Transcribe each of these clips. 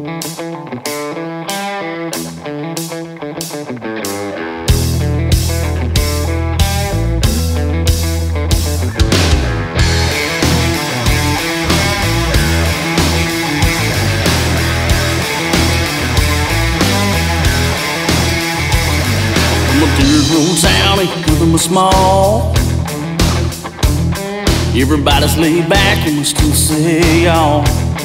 Town, ain't them small. Everybody's laid back and we still say y'all.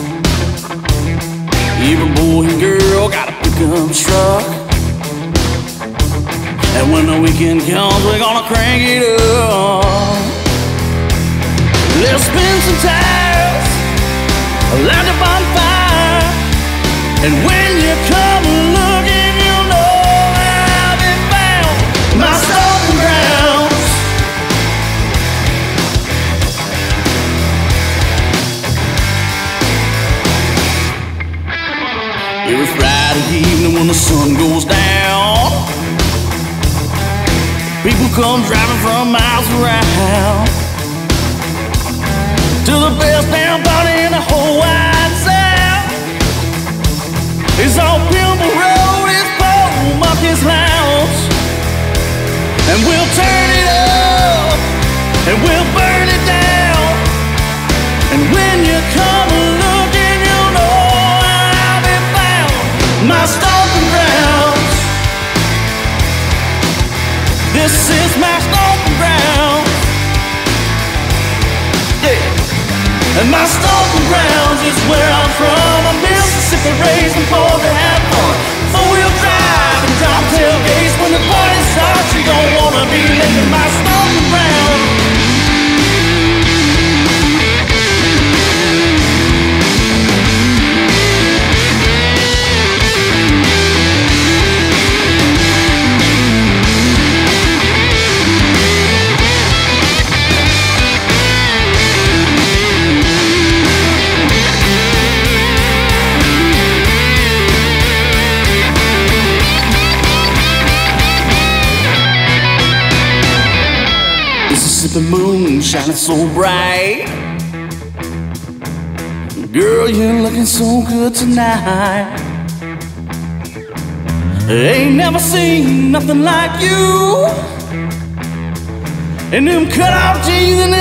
Every boy and girl got a pickup truck, and when the weekend comes, we're gonna crank it up. Let's spin some tires, light the bonfire, and when you come looking, you'll know I'll be found. My stomping grounds. Every Friday evening when the sun goes down, people come driving from miles around to the best damn party in the whole wide South. It's on Pimble Road, it's Paul Monkey's Lounge. And we'll turn it up, and we'll burn it down. And when you come looking, you'll know I'll be found. My stomping grounds. This is my stomping grounds. Yeah. And my stomping grounds is where I'm from. I'm Mississippi raised and born to have fun. Four-wheel drive and drop tailgates. When the party starts, you don't wanna be late in my stomping ground. The moon shining so bright. Girl, you're looking so good tonight. Ain't never seen nothing like you. And them cut-off jeans and